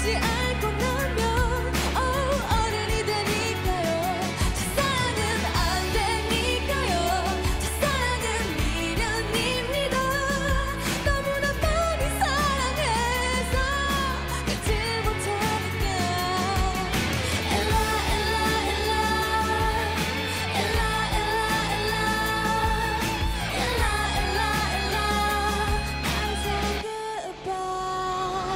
다시 알고 나면 어른이 되니까요. 첫사랑은 안 되니까요. 첫사랑은 미련입니다. 너무나 많이 사랑해서 잊지 못하니까. 엘라 엘라 엘라 엘라 엘라 엘라 엘라 엘라 엘라 I say goodbye.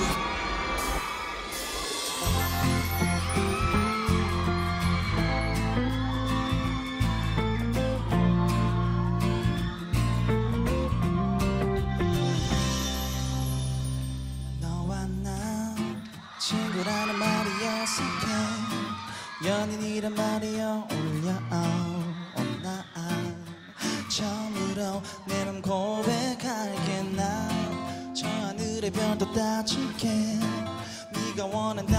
너와 나 친구라는 말이 어색해. 연인이란 말이 어울려. 나 처음으로 내 맘 고백할게. 나 저 하늘의 별도 따줄게. 네가 원한